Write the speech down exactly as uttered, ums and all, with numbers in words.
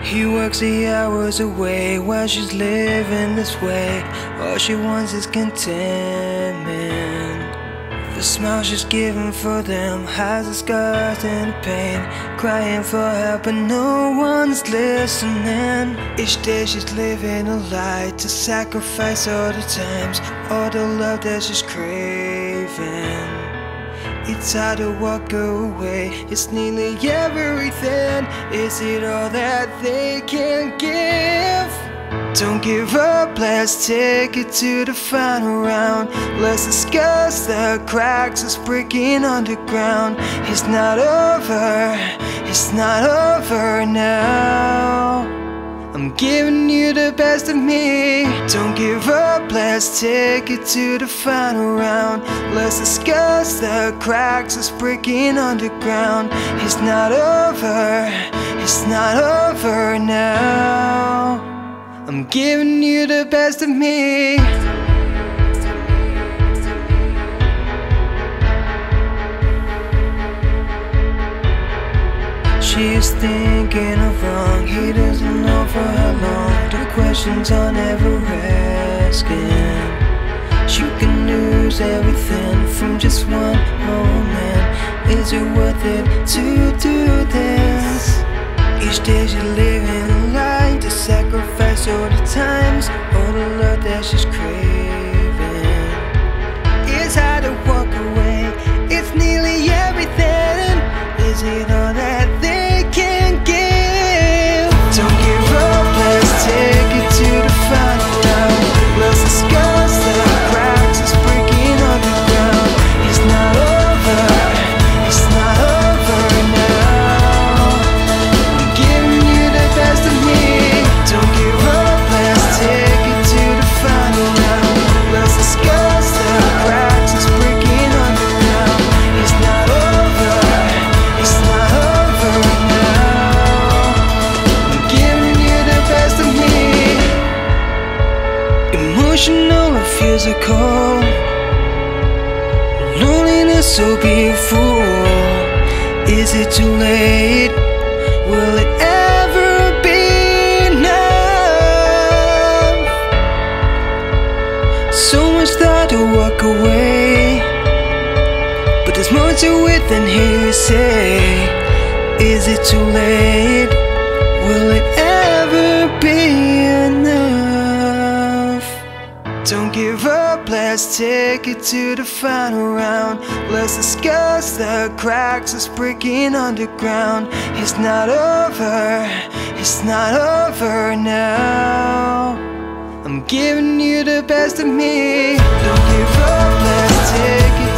He works the hours away while she's living this way. All she wants is contentment. The smile she's giving for them hides the scars and the pain. Crying for help but no one's listening. Each day she's living a lie to sacrifice all the times, all the love that she's craving. It's hard to walk away, it's nearly everything. Is it all that they can give? Don't give up, let's take it to the final round. Let's discuss the cracks that's breaking underground. It's not over, it's not over now. I'm giving you the best of me. Don't give up, let's take it to the final round. Let's discuss the cracks that's breaking underground. It's not over, it's not over now. I'm giving you the best of me. She's thinking of wrong, he doesn't know for how long. The questions are never asking. She can lose everything from just one moment. Is it worth it to do this? Each day she's living a lie to sacrifice all the times, all the love that she's craving. It's hard to walk away, it's nearly everything. Is it all that they can give? Don't give up, let's take it to the final round. Let's discuss the cracks that's breaking underground. It's not over, it's not over now. I'm giving you the best of me. Don't give up, let's take it to the final round. Let's discuss the cracks that's breaking underground. It's not over, it's not over now. I'm giving you the best of me. Emotional or physical, loneliness so beautiful. Is it too late? Will it ever be enough? So much thought to walk away, but there's more to it than hearsay. Is it too late? Will it ever be enough? Don't give up, let's take it to the final round. Let's discuss the cracks that's breaking underground. It's not over, it's not over now. I'm giving you the best of me. Don't give up, let's take it